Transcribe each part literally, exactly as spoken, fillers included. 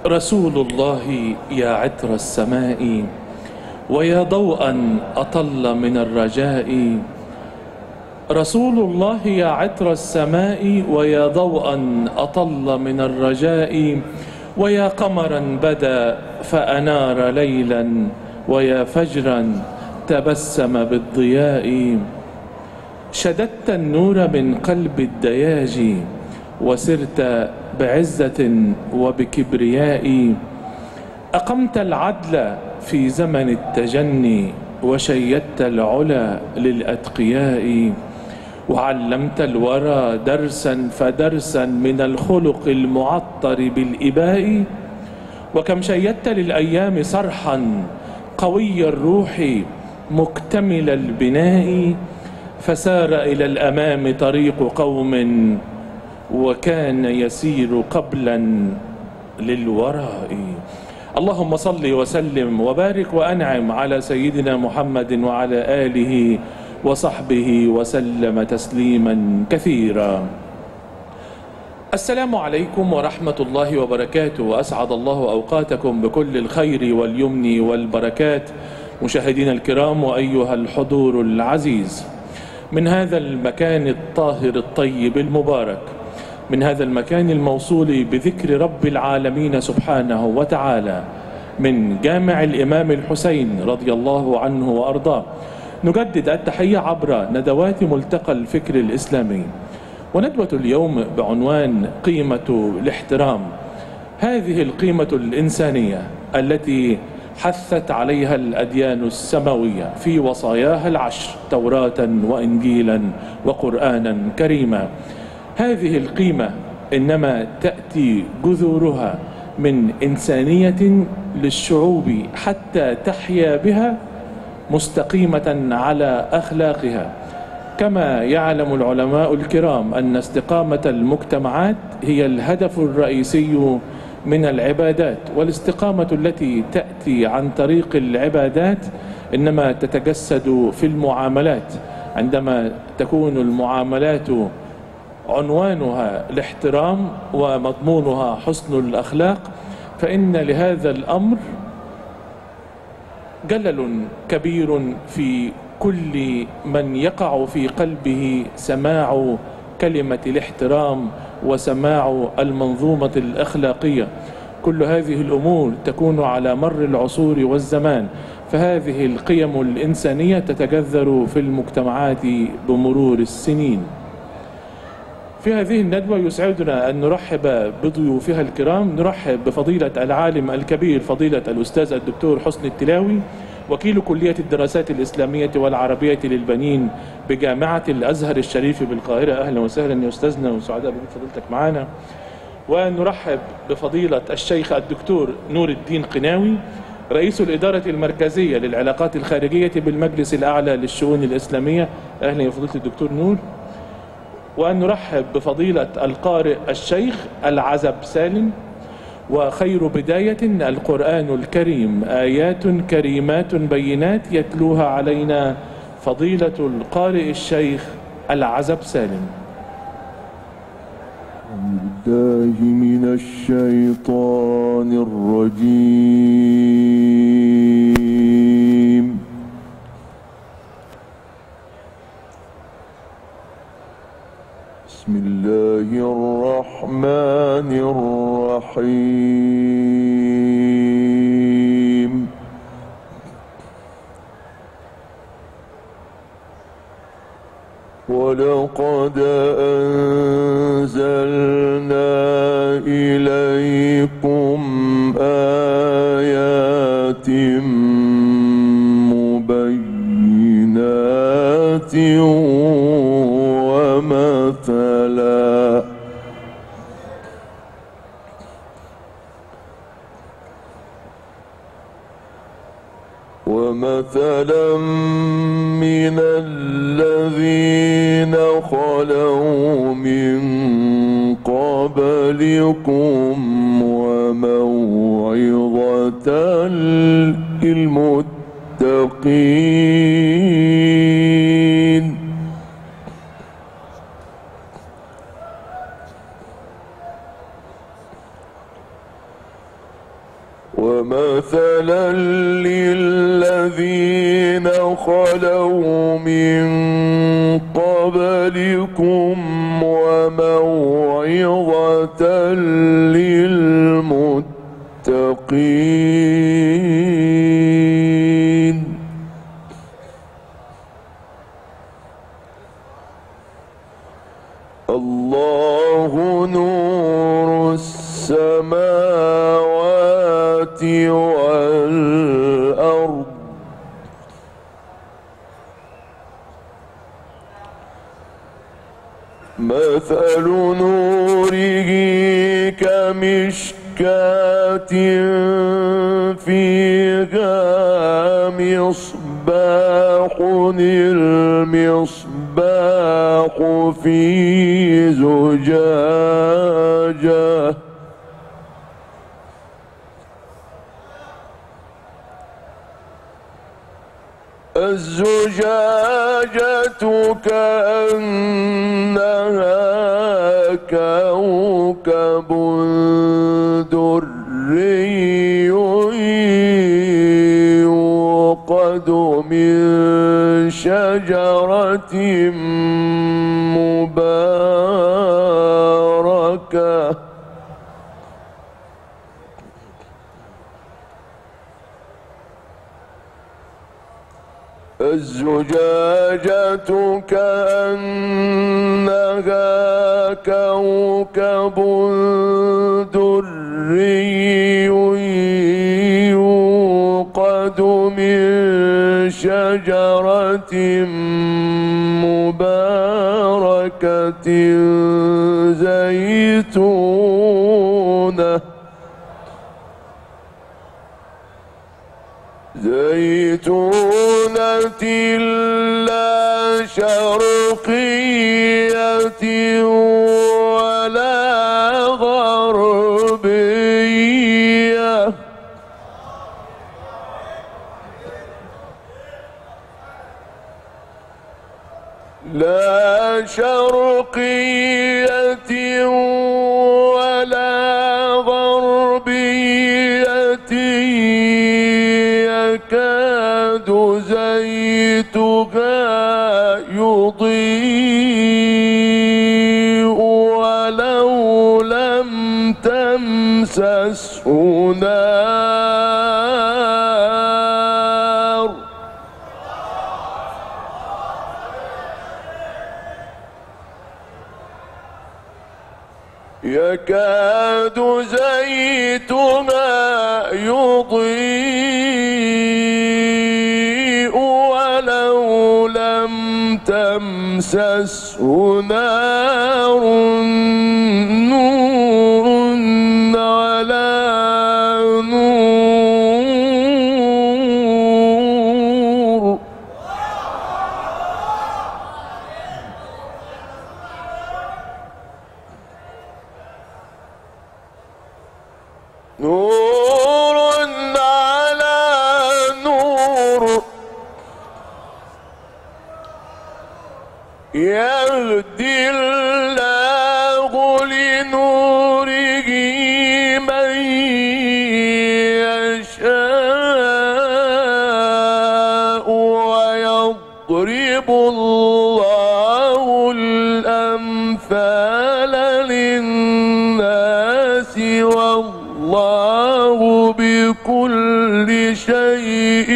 رسول الله يا عطر السماء ويا ضوءا أطل من الرجاء. رسول الله يا عطر السماء ويا ضوءا أطل من الرجاء، ويا قمرا بدا فأنار ليلا، ويا فجرا تبسم بالضياء. شددت النور من قلب الدياجي وسرت بعزة وبكبرياء. أقمت العدل في زمن التجني وشيدت العلا للأتقياء، وعلمت الورى درسا فدرسا من الخلق المعطر بالإباء. وكم شيدت للأيام صرحا قوي الروح مكتمل البناء، فسار إلى الأمام طريق قوم وكان يسير قبلا للوراء. اللهم صل وسلم وبارك وأنعم على سيدنا محمد وعلى آله وصحبه وسلم تسليما كثيرا. السلام عليكم ورحمة الله وبركاته، وأسعد الله أوقاتكم بكل الخير واليمن والبركات. مشاهدينا الكرام وأيها الحضور العزيز، من هذا المكان الطاهر الطيب المبارك، من هذا المكان الموصول بذكر رب العالمين سبحانه وتعالى، من جامع الإمام الحسين رضي الله عنه وأرضاه، نجدد التحية عبر ندوات ملتقى الفكر الإسلامي. وندوة اليوم بعنوان قيمة الاحترام، هذه القيمة الإنسانية التي حثت عليها الأديان السماوية في وصاياها العشر، توراة وإنجيلا وقرآنا كريما. هذه القيمة إنما تأتي جذورها من إنسانية للشعوب حتى تحيا بها مستقيمة على أخلاقها. كما يعلم العلماء الكرام أن استقامة المجتمعات هي الهدف الرئيسي من العبادات، والاستقامة التي تأتي عن طريق العبادات إنما تتجسد في المعاملات. عندما تكون المعاملات عنوانها الاحترام ومضمونها حسن الأخلاق، فإن لهذا الأمر جلل كبير في كل من يقع في قلبه سماع كلمة الاحترام وسماع المنظومة الأخلاقية. كل هذه الأمور تكون على مر العصور والزمان، فهذه القيم الإنسانية تتجذر في المجتمعات بمرور السنين. في هذه الندوة يسعدنا أن نرحب بضيوفها الكرام. نرحب بفضيلة العالم الكبير فضيلة الأستاذ الدكتور حسني التلاوي، وكيل كلية الدراسات الإسلامية والعربية للبنين بجامعة الأزهر الشريف بالقاهرة. أهلا وسهلا يا أستاذنا، وسعداء بوجود فضيلتك معنا. ونرحب بفضيلة الشيخ الدكتور نور الدين قناوي، رئيس الإدارة المركزية للعلاقات الخارجية بالمجلس الأعلى للشؤون الإسلامية. أهلا يا فضيلة الدكتور نور. وأن نرحب بفضيلة القارئ الشيخ العزب سالم. وخير بداية القرآن الكريم، آيات كريمات بينات يتلوها علينا فضيلة القارئ الشيخ العزب سالم. بالله من الشيطان الرجيم. بسم الله الرحمن الرحيم. ولقد أنزلنا إليكم آيات مبينات ومثلا ومثلا من الذين خلوا من قبلكم وموعظة للمتقين. ومثلا للذين خلوا من قبلكم وموعظة للمتقين. الله نور السماوات والأرض مثل نوره كمشكاة فيها مصباح المصباح في زجاجة الزجاجة كأنها كوكب دري يوقد من شجرة مباركة الزجاجة كأنها كوكب دري يوقد من شجرة مباركة زيتونة زيتونة لا شرقية ولا غربية لا شرقية ولا غربية يكاد زيتها يضيء ولو لم تمسسه نار يكاد زيتها يضيء ولو لم تمسسه نار نور على نور نور على نور يهدي الله لنوره من يشاء ويضرب الله الأمثال للناس والله بكل شيء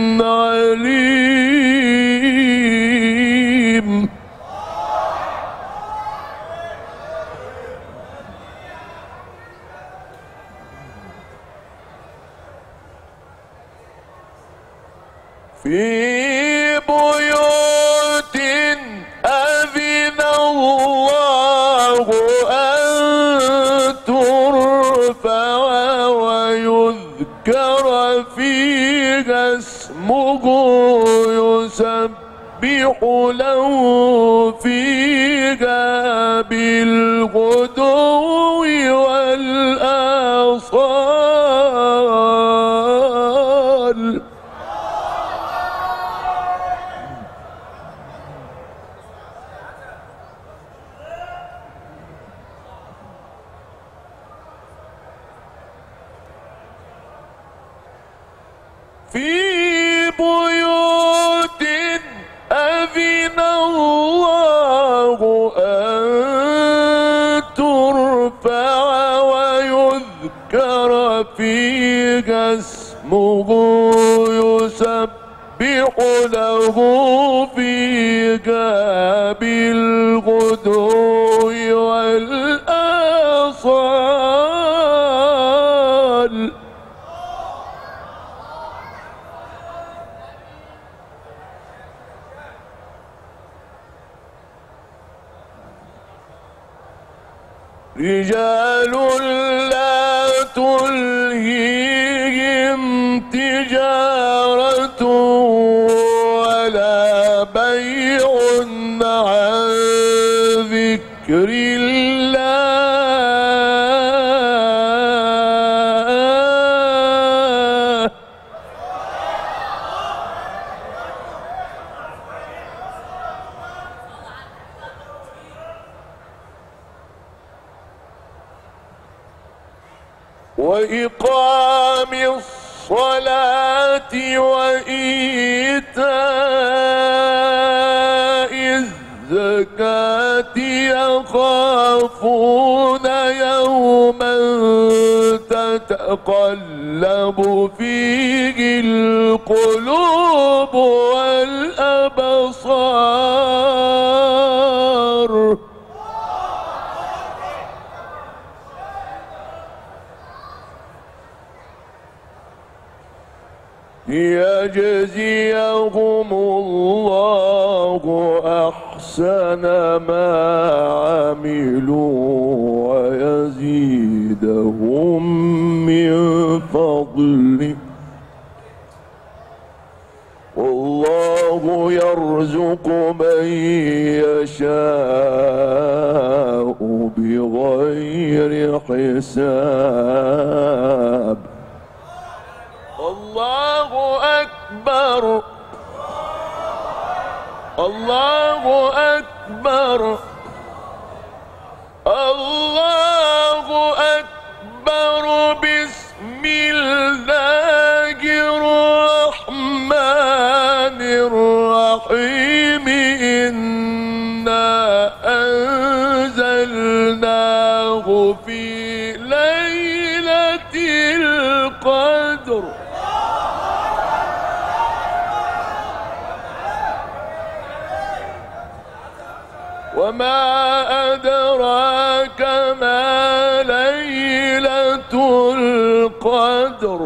عليم. في بيوت أذن الله أن ترفع ويذكر فيها اسمه يسبح له فيها بالغدو والآصال في بيوت أذن الله أن ترفع ويذكر فيها اسمه يسبح له فيها بالغدو والآصال. رجال لا تلهيهم تجارة ولا بيع عن ذكر الله وإقام الصلاة وإيتاء الزكاة يخافون يوما تتقلب فيه القلوب والأبصار. ليجزيهم الله أحسن ما عملوا ويزيدهم من فضله والله يرزق من يشاء بغير حساب. الله أكبر الله أكبر الله أكبر. بسم الله الرحمن الرحيم. إنا أنزلناه في ليلة القدر. وما أدراك ما ليلة القدر.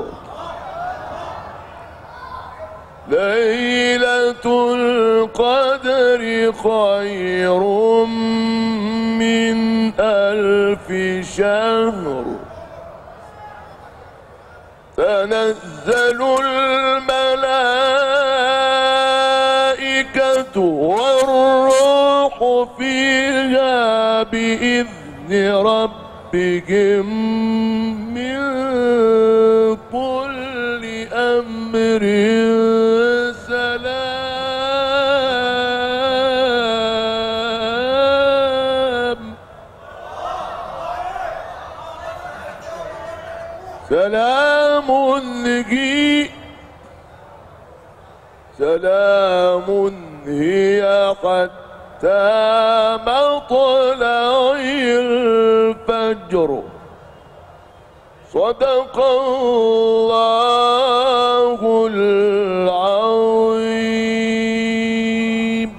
ليلة القدر خير من ألف شهر. تنزل الملائكة والروح فيها بإذن ربهم من كل أمر سلام. سلام هي سلام هي حتى مطلع الفجر. صدق الله العظيم.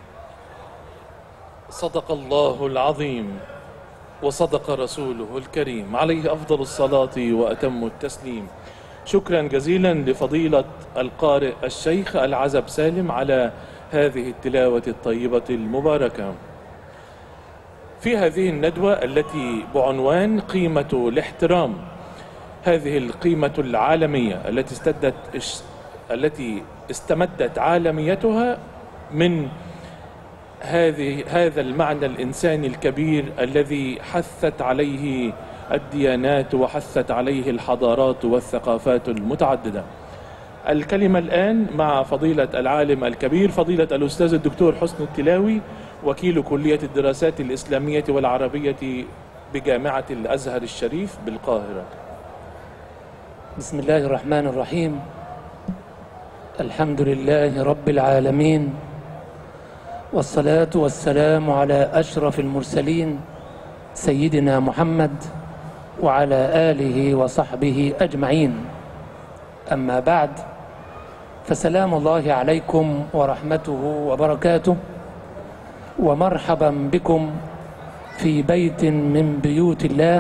صدق الله العظيم وصدق رسوله الكريم عليه أفضل الصلاة وأتم التسليم. شكرا جزيلا لفضيلة القارئ الشيخ العزب سالم على هذه التلاوة الطيبة المباركة. في هذه الندوة التي بعنوان قيمة الاحترام، هذه القيمة العالمية التي استدت التي استمدت عالميتها من هذه هذا المعنى الإنساني الكبير الذي حثت عليه الديانات وحثت عليه الحضارات والثقافات المتعددة. الكلمة الآن مع فضيلة العالم الكبير فضيلة الأستاذ الدكتور حسن التلاوي، وكيل كلية الدراسات الإسلامية والعربية بجامعة الأزهر الشريف بالقاهرة. بسم الله الرحمن الرحيم. الحمد لله رب العالمين، والصلاة والسلام على أشرف المرسلين سيدنا محمد وعلى آله وصحبه أجمعين. أما بعد، فسلام الله عليكم ورحمته وبركاته، ومرحبا بكم في بيت من بيوت الله،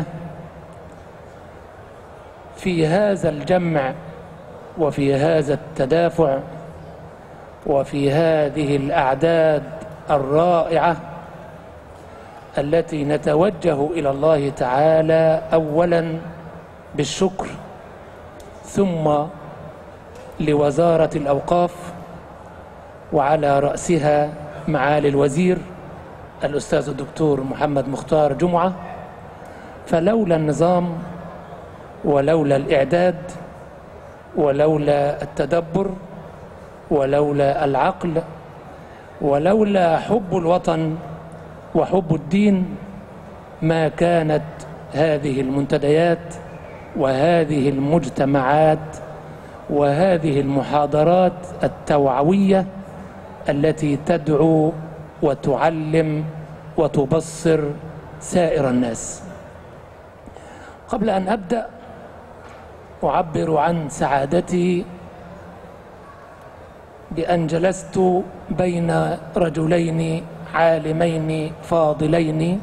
في هذا الجمع وفي هذا التدافع وفي هذه الأعداد الرائعة التي نتوجه إلى الله تعالى أولا بالشكر، ثم لوزارة الأوقاف وعلى رأسها معالي الوزير الأستاذ الدكتور محمد مختار جمعة. فلولا النظام ولولا الإعداد ولولا التدبر ولولا العقل ولولا حب الوطن وحب الدين ما كانت هذه المنتديات وهذه المجتمعات وهذه المحاضرات التوعوية التي تدعو وتعلم وتبصر سائر الناس. قبل أن أبدأ أعبر عن سعادتي بأن جلست بين رجلين عالمين فاضلين.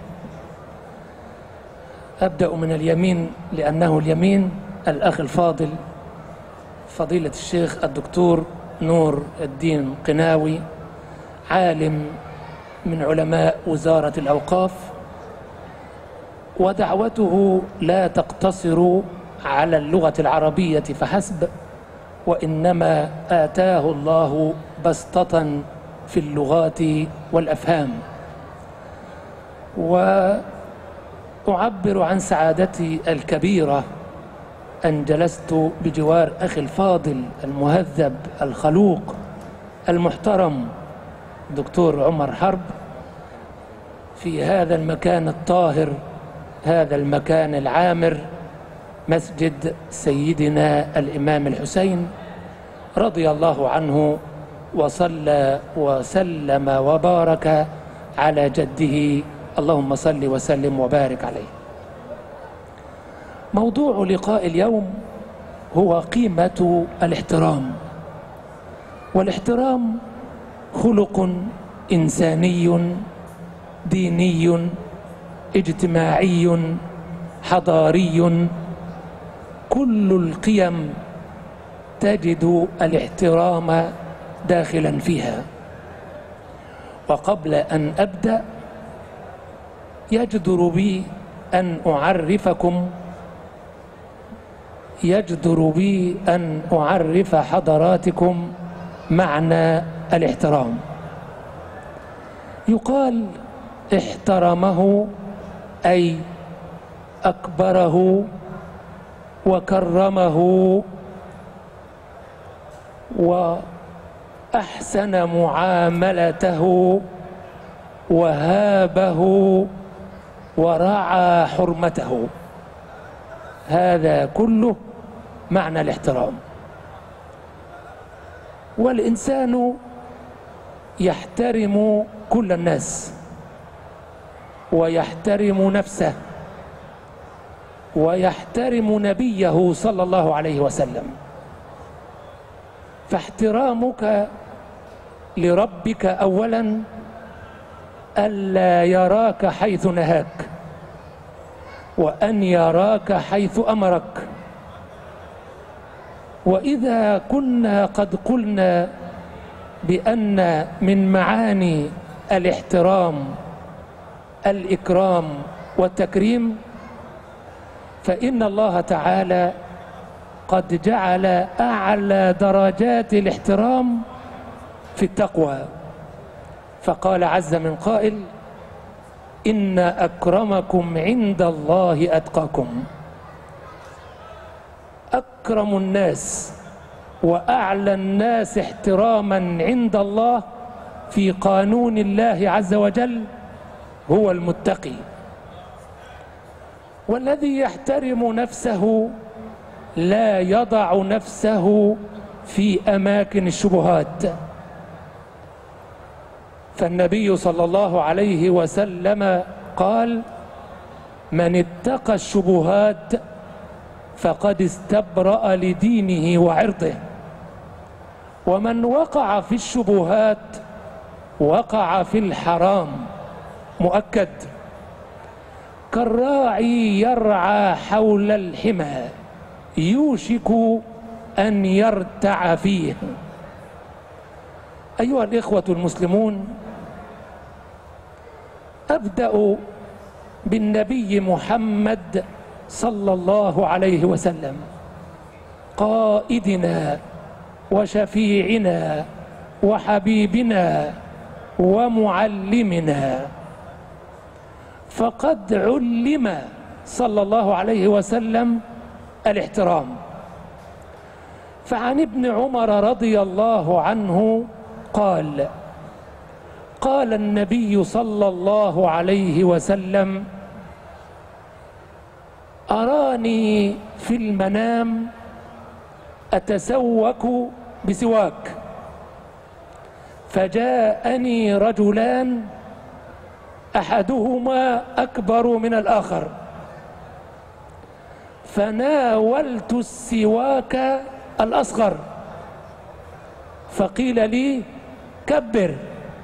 أبدأ من اليمين لأنه اليمين، الأخ الفاضل فضيلة الشيخ الدكتور نور الدين قناوي، عالم من علماء وزارة الأوقاف، ودعوته لا تقتصر على اللغة العربية فحسب، وإنما آتاه الله بسطة في اللغات والأفهام. وأعبر عن سعادتي الكبيرة أن جلست بجوار أخي الفاضل المهذب الخلوق المحترم دكتور عمر حرب في هذا المكان الطاهر، هذا المكان العامر، مسجد سيدنا الإمام الحسين رضي الله عنه، وصلى وسلم وبارك على جده، اللهم صل وسلم وبارك عليه. موضوع لقاء اليوم هو قيمة الاحترام. والاحترام خلق إنساني ديني اجتماعي حضاري، كل القيم تجد الاحترام داخلا فيها. وقبل أن أبدأ يجدر بي أن أعرفكم يجدر بي أن أعرف حضراتكم معنى الاحترام. يقال احترمه أي أكبره وكرمه وأحسن معاملته وهابه ورعى حرمته. هذا كله معنى الاحترام. والإنسان يحترم كل الناس ويحترم نفسه ويحترم نبيه صلى الله عليه وسلم. فاحترامك لربك أولا ألا يراك حيث نهاك، وأن يراك حيث أمرك. وإذا كنا قد قلنا بأن من معاني الاحترام الإكرام والتكريم، فإن الله تعالى قد جعل أعلى درجات الاحترام في التقوى، فقال عز من قائل: إن أكرمكم عند الله أتقاكم. أكرم الناس وأعلى الناس احتراما عند الله في قانون الله عز وجل هو المتقي. والذي يحترم نفسه لا يضع نفسه في أماكن الشبهات. فالنبي صلى الله عليه وسلم قال: من اتقى الشبهات فقد استبرأ لدينه وعرضه، ومن وقع في الشبهات وقع في الحرام مؤكد. كالراعي يرعى حول الحمى يوشك أن يرتع فيه. أيها الإخوة المسلمون، أبدأ بالنبي محمد صلى الله عليه وسلم، قائدنا وشفيعنا وحبيبنا ومعلمنا. فقد علم صلى الله عليه وسلم الاحترام. فعن ابن عمر رضي الله عنه قال: قال النبي صلى الله عليه وسلم: أراني في المنام أتسوك بسواك، فجاءني رجلان أحدهما أكبر من الآخر، فناولت السواك الأصغر، فقيل لي: كبر،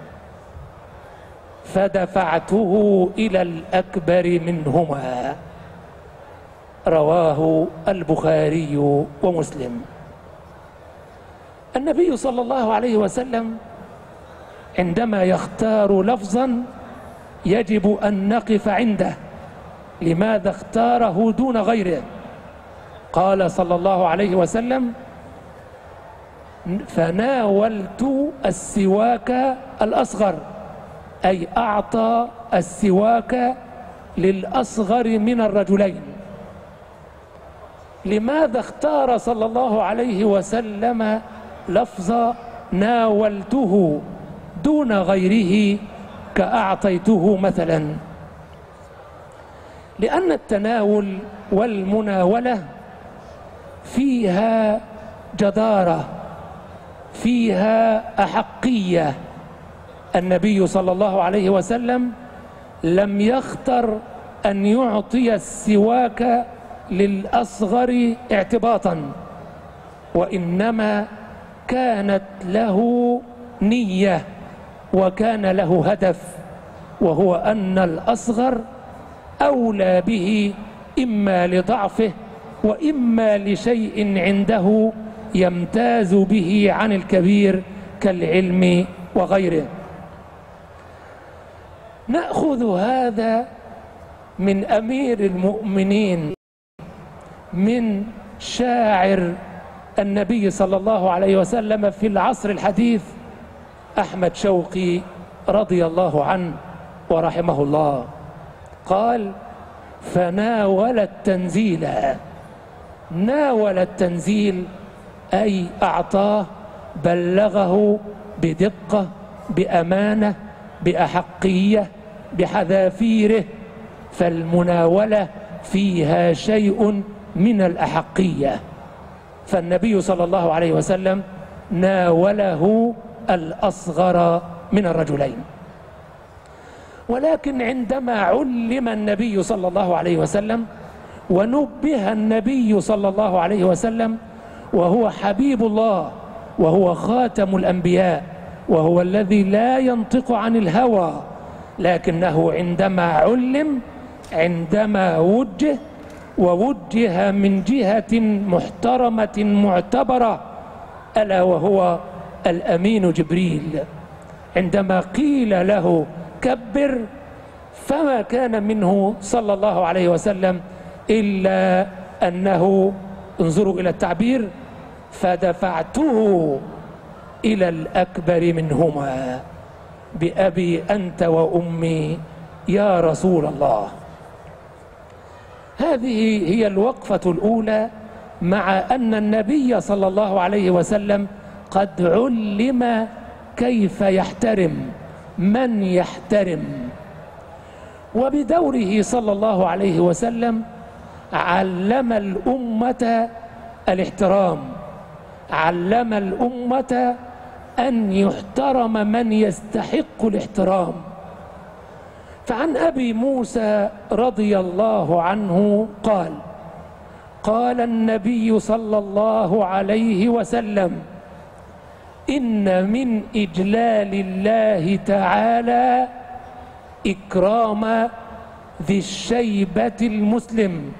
فدفعته إلى الأكبر منهما. رواه البخاري ومسلم. النبي صلى الله عليه وسلم عندما يختار لفظا يجب أن نقف عنده. لماذا اختاره دون غيره؟ قال صلى الله عليه وسلم: فناولت السواك الأصغر، أي أعطى السواك للأصغر من الرجلين. لماذا اختار صلى الله عليه وسلم لفظ ناولته دون غيره كأعطيته مثلا؟ لأن التناول والمناولة فيها جدارة، فيها أحقية. النبي صلى الله عليه وسلم لم يختر أن يعطي السواك للأصغر اعتباطا، وإنما كانت له نية وكان له هدف، وهو أن الأصغر أولى به إما لضعفه وإما لشيء عنده يمتاز به عن الكبير كالعلم وغيره. نأخذ هذا من أمير المؤمنين، من شاعر النبي صلى الله عليه وسلم في العصر الحديث أحمد شوقي رضي الله عنه ورحمه الله. قال: فناول التنزيل. ناول التنزيل أي أعطاه، بلغه بدقة، بأمانة، بأحقية، بحذافيره. فالمناولة فيها شيء من الأحقية. فالنبي صلى الله عليه وسلم ناوله الأصغر من الرجلين. ولكن عندما علم النبي صلى الله عليه وسلم ونبه النبي صلى الله عليه وسلم، وهو حبيب الله وهو خاتم الأنبياء وهو الذي لا ينطق عن الهوى، لكنه عندما علم، عندما وجه ووجه من جهة محترمة معتبرة، ألا وهو الأمين جبريل، عندما قيل له كبر فما كان منه صلى الله عليه وسلم إلا أنه، انظروا إلى التعبير، فدفعته إلى الأكبر منهما بأبي أنت وأمي يا رسول الله. هذه هي الوقفة الأولى، مع أن النبي صلى الله عليه وسلم قد علم كيف يحترم، من يحترم. وبدوره صلى الله عليه وسلم علم الأمة الاحترام، علم الأمة أن يحترم من يستحق الاحترام. فعن أبي موسى رضي الله عنه قال: قال النبي صلى الله عليه وسلم: إن من إجلال الله تعالى إكرام ذي الشيبة المسلم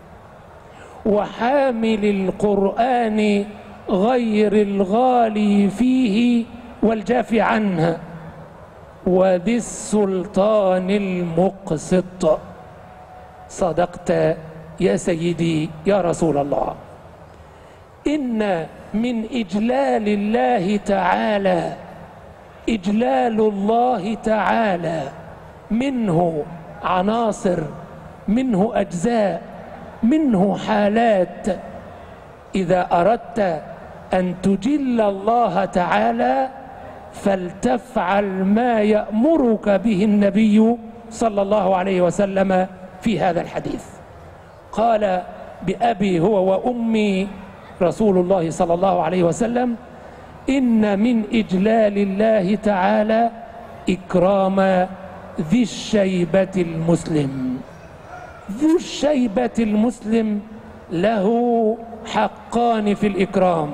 وحامل القرآن غير الغالي فيه والجاف عنه وذي السلطان المقسط. صدقت يا سيدي يا رسول الله. إن من إجلال الله تعالى إجلال الله تعالى منه عناصر، منه أجزاء، منه حالات. إذا أردت أن تجل الله تعالى فلتفعل ما يأمرك به النبي صلى الله عليه وسلم في هذا الحديث. قال: بأبي هو وأمي رسول الله صلى الله عليه وسلم: إن من إجلال الله تعالى إكرام ذي الشيبة المسلم. ذو الشيبة المسلم له حقان في الإكرام.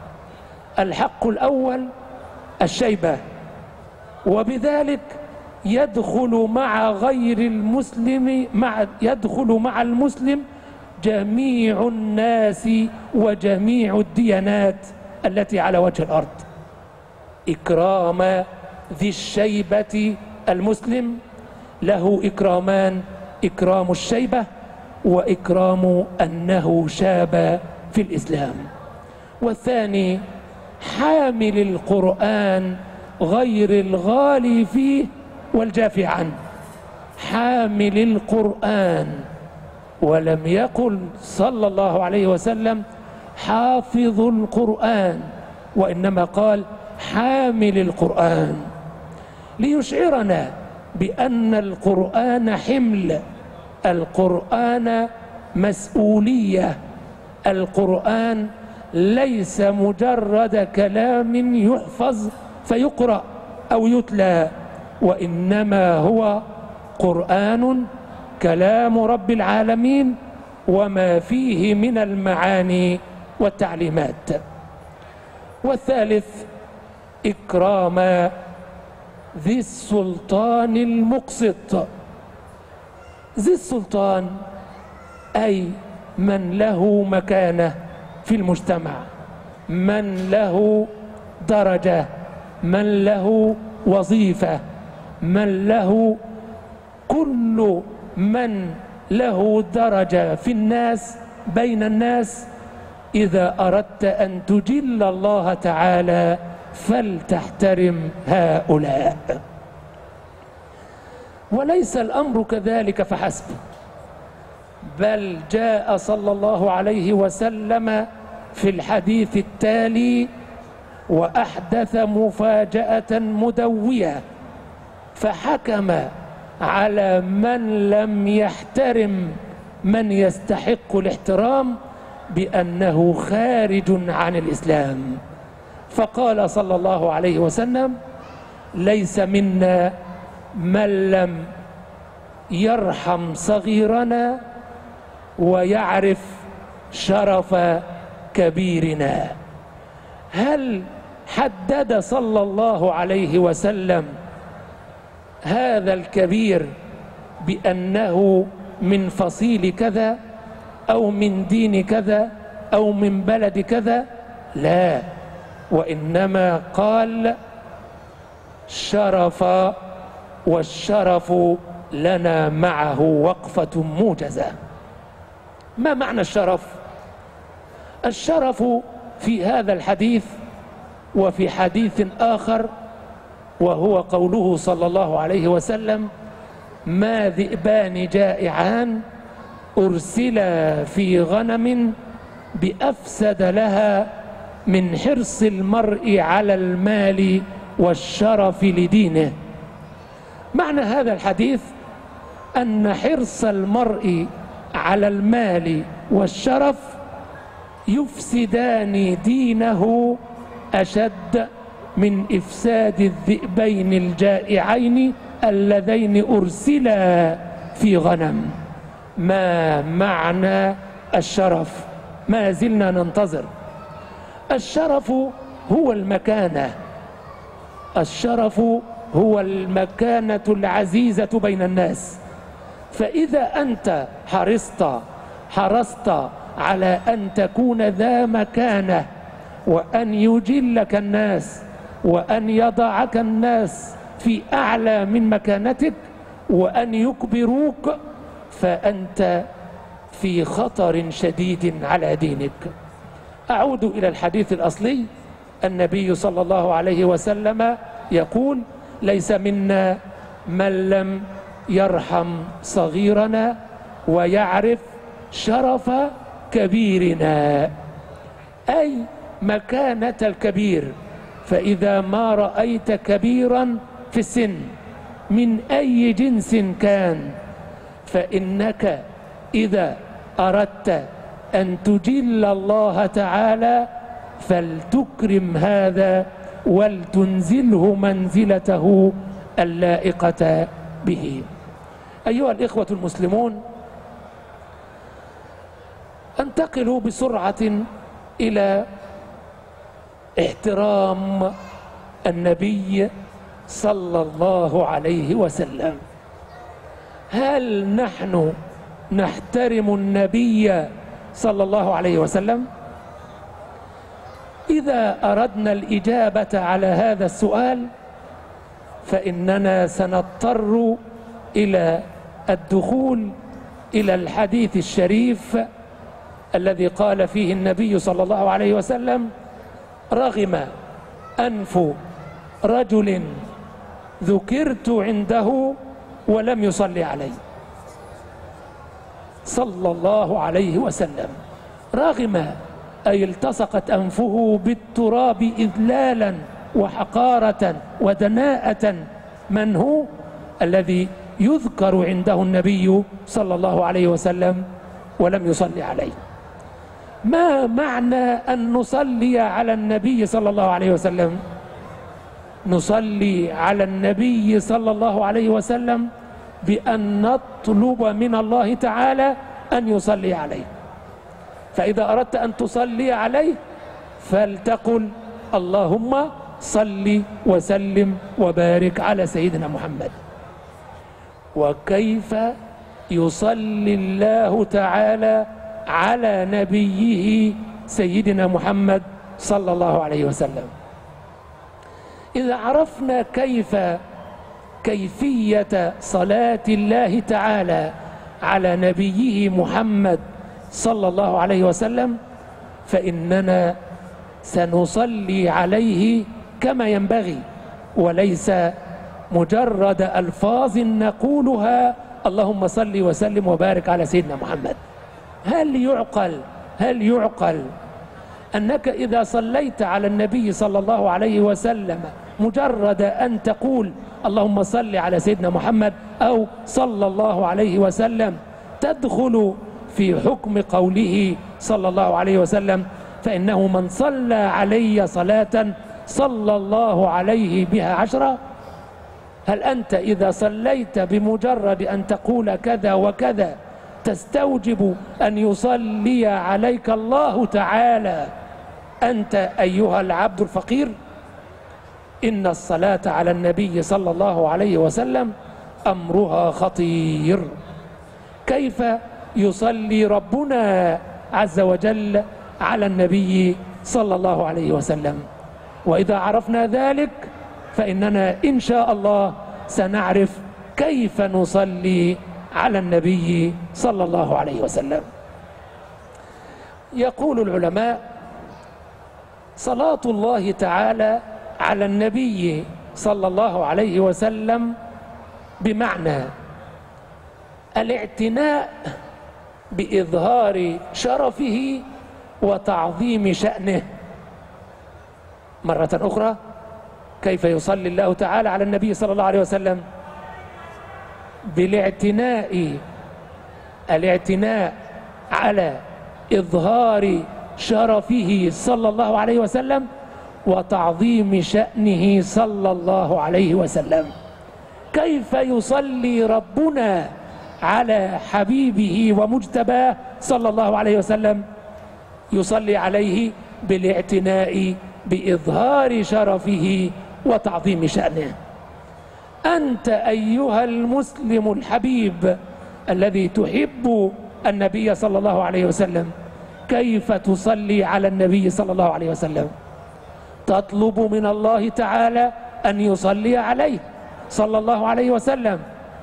الحق الأول الشيبة، وبذلك يدخل مع غير المسلم مع يدخل مع المسلم جميع الناس وجميع الديانات التي على وجه الأرض. إكرام ذي الشيبة المسلم له إكرامان: إكرام الشيبة وإكرام أنه شاب في الإسلام. والثاني حامل القرآن غير الغالي فيه والجاف عنه. حامل القرآن، ولم يقل صلى الله عليه وسلم حافظ القرآن، وإنما قال حامل القرآن، ليشعرنا بأن القرآن حمل، القرآن مسؤولية، القرآن ليس مجرد كلام يحفظ فيقرأ أو يتلى، وإنما هو قرآن كلام رب العالمين وما فيه من المعاني والتعليمات. والثالث إكرام ذي السلطان المقسط. ذي السلطان أي من له مكانة في المجتمع، من له درجة، من له وظيفة، من له كل من له درجة في الناس بين الناس. إذا أردت أن تجل الله تعالى فلتحترم هؤلاء. وليس الأمر كذلك فحسب، بل جاء صلى الله عليه وسلم في الحديث التالي وأحدث مفاجأة مدوية، فحكم على من لم يحترم من يستحق الاحترام بأنه خارج عن الإسلام. فقال صلى الله عليه وسلم: ليس منا من لم يرحم صغيرنا ويعرف شرف كبيرنا. هل حدد صلى الله عليه وسلم هذا الكبير بأنه من فصيل كذا أو من دين كذا أو من بلد كذا؟ لا، وإنما قال شرف، والشرف لنا معه وقفة موجزة. ما معنى الشرف؟ الشرف في هذا الحديث وفي حديث آخر، وهو قوله صلى الله عليه وسلم: ما ذئبان جائعان أرسلا في غنم بأفسد لها من حرص المرء على المال والشرف لدينه. معنى هذا الحديث أن حرص المرء على المال والشرف يفسدان دينه أشد من إفساد الذئبين الجائعين اللذين أرسلا في غنم. ما معنى الشرف؟ ما زلنا ننتظر. الشرف هو المكانة، الشرف هو المكانة العزيزة بين الناس. فإذا أنت حرصت حرصت على أن تكون ذا مكانة، وأن يجلك الناس، وأن يضعك الناس في أعلى من مكانتك، وأن يكبروك، فأنت في خطر شديد على دينك. أعود إلى الحديث الأصلي. النبي صلى الله عليه وسلم يقول: ليس منا من لم يرحم صغيرنا ويعرف شرف كبيرنا، أي مكانة الكبير. فإذا ما رأيت كبيرا في السن من أي جنس كان، فإنك إذا أردت أن تجل الله تعالى فلتكرم هذا ولتنزله منزلته اللائقة به. أيها الإخوة المسلمون، أنتقل بسرعة إلى احترام النبي صلى الله عليه وسلم. هل نحن نحترم النبي صلى الله عليه وسلم؟ إذا أردنا الإجابة على هذا السؤال فإننا سنضطر إلى الدخول إلى الحديث الشريف الذي قال فيه النبي صلى الله عليه وسلم: رغم أنف رجل ذكرت عنده ولم يصلي علي. صلى الله عليه وسلم. رغم أي التصقت أنفه بالتراب إذلالا وحقارة ودناءة. من هو الذي يذكر عنده النبي صلى الله عليه وسلم ولم يصلي عليه؟ ما معنى أن نصلي على النبي صلى الله عليه وسلم؟ نصلي على النبي صلى الله عليه وسلم بأن نطلب من الله تعالى أن يصلي عليه. فإذا أردت أن تصلي عليه فلتقل: اللهم صل وسلم وبارك على سيدنا محمد. وكيف يصلي الله تعالى على نبيه سيدنا محمد صلى الله عليه وسلم؟ إذا عرفنا كيف كيفية صلاة الله تعالى على نبيه محمد صلى الله عليه وسلم فإننا سنصلي عليه كما ينبغي، وليس مجرد ألفاظ نقولها: اللهم صل وسلم وبارك على سيدنا محمد. هل يعقل هل يعقل أنك إذا صليت على النبي صلى الله عليه وسلم مجرد أن تقول اللهم صل على سيدنا محمد أو صلى الله عليه وسلم تدخل في حكم قوله صلى الله عليه وسلم: فإنه من صلى علي صلاة صلى الله عليه بها عشرة؟ هل أنت إذا صليت بمجرد أن تقول كذا وكذا تستوجب أن يصلي عليك الله تعالى أنت أيها العبد الفقير؟ إن الصلاة على النبي صلى الله عليه وسلم أمرها خطير. كيف يصلي ربنا عز وجل على النبي صلى الله عليه وسلم؟ وإذا عرفنا ذلك فإننا إن شاء الله سنعرف كيف نصلي على النبي صلى الله عليه وسلم. يقول العلماء: صلاة الله تعالى على النبي صلى الله عليه وسلم بمعنى الاعتناء بإظهار شرفه وتعظيم شأنه. مرة أخرى: كيف يصلي الله تعالى على النبي صلى الله عليه وسلم؟ بالاعتناء الاعتناء على إظهار شرفه صلى الله عليه وسلم وتعظيم شأنه صلى الله عليه وسلم. كيف يصلي ربنا على حبيبه ومجتباه صلى الله عليه وسلم؟ يصلي عليه بالاعتناء بإظهار شرفه وتعظيم شأنه. أنت أيها المسلم الحبيب الذي تحب النبي صلى الله عليه وسلم، كيف تصلي على النبي صلى الله عليه وسلم؟ تطلب من الله تعالى أن يصلي عليه صلى الله عليه وسلم،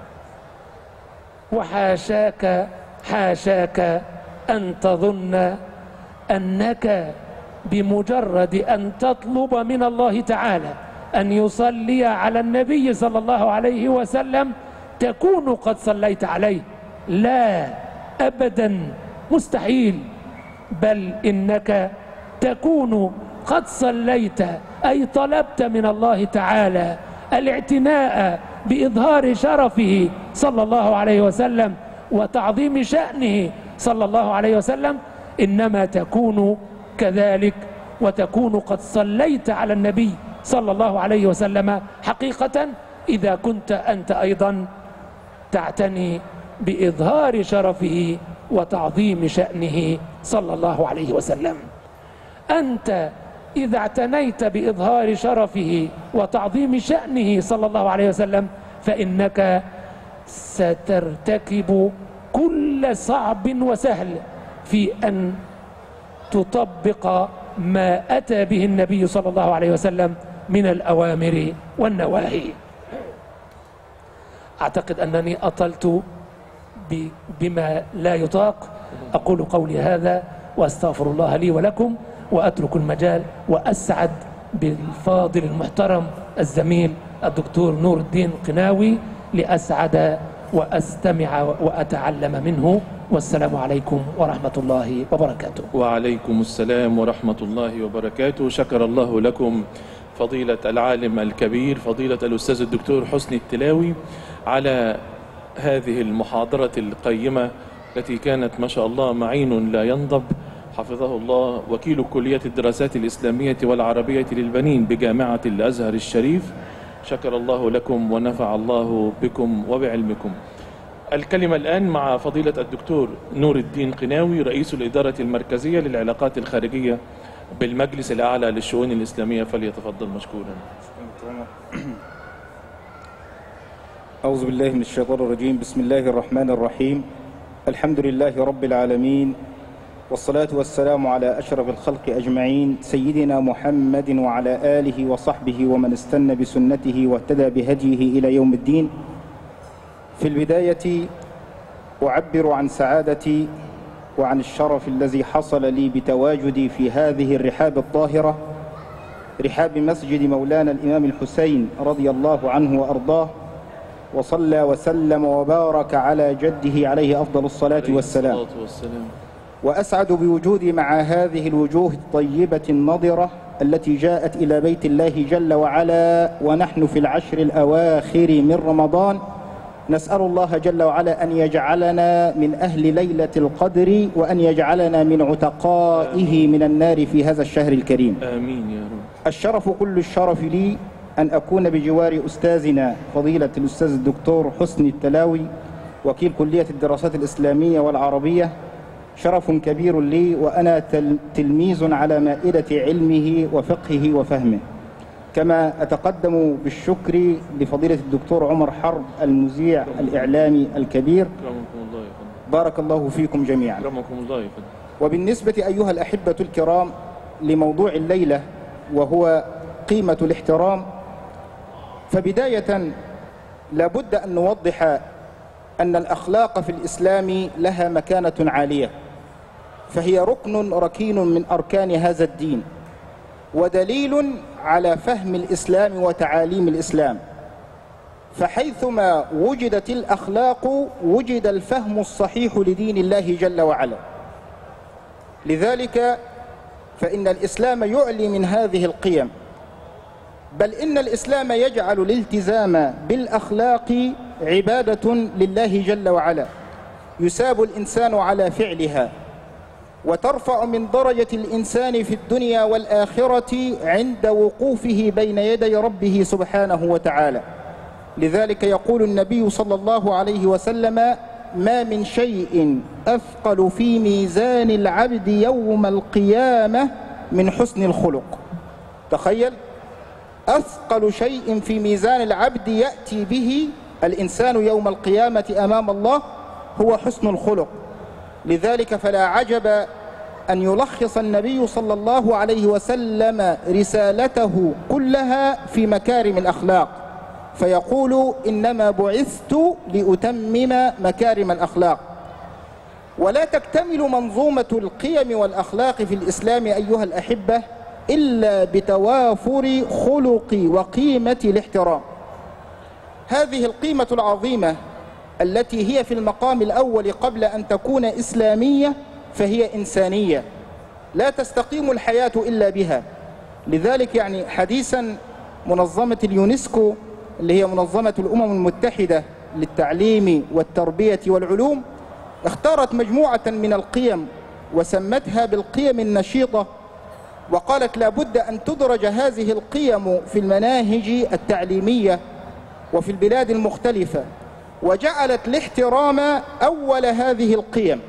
وحاشاك حاشاك أن تظن أنك بمجرد أن تطلب من الله تعالى أن يصلي على النبي صلى الله عليه وسلم تكون قد صليت عليه. لا أبدا، مستحيل، بل إنك تكون قد صليت أي طلبت من الله تعالى الاعتناء بإظهار شرفه صلى الله عليه وسلم وتعظيم شأنه صلى الله عليه وسلم، إنما تكون كذلك وتكون قد صليت على النبي صلى الله عليه وسلم حقيقة إذا كنت أنت أيضا تعتني بإظهار شرفه وتعظيم شأنه صلى الله عليه وسلم. أنت إذا اعتنيت بإظهار شرفه وتعظيم شأنه صلى الله عليه وسلم فإنك سترتكب كل صعب وسهل في أن تطبق ما أتى به النبي صلى الله عليه وسلم من الأوامر والنواهي. أعتقد أنني أطلت بما لا يطاق. أقول قولي هذا وأستغفر الله لي ولكم وأترك المجال وأسعد بالفاضل المحترم الزميل الدكتور نور الدين قناوي لأسعد وأستمع وأتعلم منه. والسلام عليكم ورحمة الله وبركاته. وعليكم السلام ورحمة الله وبركاته. شكر الله لكم فضيلة العالم الكبير فضيلة الأستاذ الدكتور حسني التلاوي على هذه المحاضرة القيمة التي كانت ما شاء الله معين لا ينضب، حفظه الله، وكيل كلية الدراسات الإسلامية والعربية للبنين بجامعة الأزهر الشريف. شكر الله لكم ونفع الله بكم وبعلمكم. الكلمة الآن مع فضيلة الدكتور نور الدين قناوي رئيس الإدارة المركزية للعلاقات الخارجية بالمجلس الأعلى للشؤون الإسلامية، فليتفضل مشكورا. أعوذ بالله من الشيطان الرجيم. بسم الله الرحمن الرحيم. الحمد لله رب العالمين، والصلاة والسلام على أشرف الخلق أجمعين سيدنا محمد وعلى آله وصحبه ومن استنى بسنته واهتدى بهديه إلى يوم الدين. في البداية أعبر عن سعادتي وعن الشرف الذي حصل لي بتواجدي في هذه الرحاب الطاهرة، رحاب مسجد مولانا الإمام الحسين رضي الله عنه وأرضاه، وصلى وسلم وبارك على جده عليه أفضل الصلاة والسلام. وأسعد بوجودي مع هذه الوجوه الطيبة النضرة التي جاءت إلى بيت الله جل وعلا ونحن في العشر الأواخر من رمضان. نسأل الله جل وعلا أن يجعلنا من أهل ليلة القدر وأن يجعلنا من عتقائه من النار في هذا الشهر الكريم. آمين يا رب. الشرف كل الشرف لي أن أكون بجوار أستاذنا فضيلة الأستاذ الدكتور حسني التلاوي وكيل كلية الدراسات الإسلامية والعربية. شرف كبير لي وأنا تلميذ على مائدة علمه وفقهه وفهمه. كما أتقدم بالشكر لفضيلة الدكتور عمر حرب المذيع الإعلامي الكبير. بارك الله فيكم جميعا. وبالنسبة أيها الأحبة الكرام لموضوع الليلة وهو قيمة الاحترام، فبداية لابد أن نوضح أن الأخلاق في الإسلام لها مكانة عالية، فهي ركن ركين من أركان هذا الدين ودليل على فهم الإسلام وتعاليم الإسلام. فحيثما وجدت الأخلاق وجد الفهم الصحيح لدين الله جل وعلا. لذلك فإن الإسلام يعلي من هذه القيم، بل إن الإسلام يجعل الالتزام بالأخلاق عبادة لله جل وعلا، يساب الإنسان على فعلها. وترفع من درجة الإنسان في الدنيا والآخرة عند وقوفه بين يدي ربه سبحانه وتعالى. لذلك يقول النبي صلى الله عليه وسلم: ما من شيء أثقل في ميزان العبد يوم القيامة من حسن الخلق. تخيل، أثقل شيء في ميزان العبد يأتي به الإنسان يوم القيامة أمام الله هو حسن الخلق. لذلك فلا عجب أن يلخص النبي صلى الله عليه وسلم رسالته كلها في مكارم الأخلاق، فيقول: إنما بعثت لأتمم مكارم الأخلاق. ولا تكتمل منظومة القيم والأخلاق في الإسلام أيها الأحبة إلا بتوافر خلق وقيمة الاحترام. هذه القيمة العظيمة التي هي في المقام الأول قبل أن تكون إسلامية فهي إنسانية، لا تستقيم الحياة إلا بها. لذلك يعني حديثا منظمة اليونسكو اللي هي منظمة الأمم المتحدة للتعليم والتربية والعلوم اختارت مجموعة من القيم وسمتها بالقيم النشيطة، وقالت لا بد أن تدرج هذه القيم في المناهج التعليمية وفي البلاد المختلفة، وجعلت الاحترام أول هذه القيم،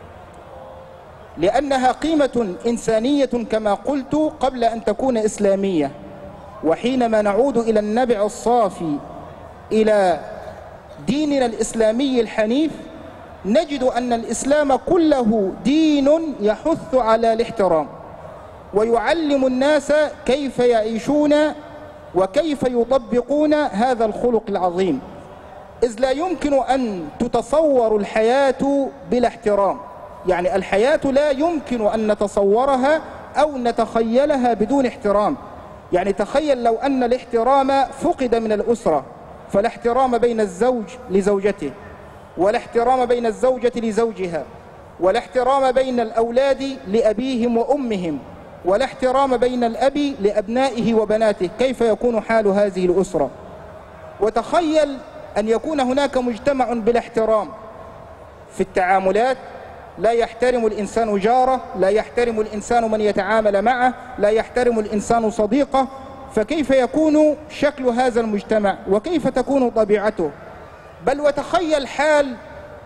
لأنها قيمة إنسانية كما قلت قبل أن تكون إسلامية. وحينما نعود إلى النبع الصافي إلى ديننا الإسلامي الحنيف نجد أن الإسلام كله دين يحث على الاحترام، ويعلم الناس كيف يعيشون وكيف يطبقون هذا الخلق العظيم، إذ لا يمكن أن تتصور الحياة بلا احترام. يعني الحياة لا يمكن أن نتصورها أو نتخيلها بدون احترام. يعني تخيل لو أن الاحترام فقد من الأسرة، فلا احترام بين الزوج لزوجته، ولا احترام بين الزوجة لزوجها، ولا احترام بين الأولاد لأبيهم وأمهم، ولا احترام بين الأب لأبنائه وبناته، كيف يكون حال هذه الأسرة؟ وتخيل أن يكون هناك مجتمع بلا احترام في التعاملات، لا يحترم الإنسان جاره، لا يحترم الإنسان من يتعامل معه، لا يحترم الإنسان صديقه، فكيف يكون شكل هذا المجتمع وكيف تكون طبيعته؟ بل وتخيل حال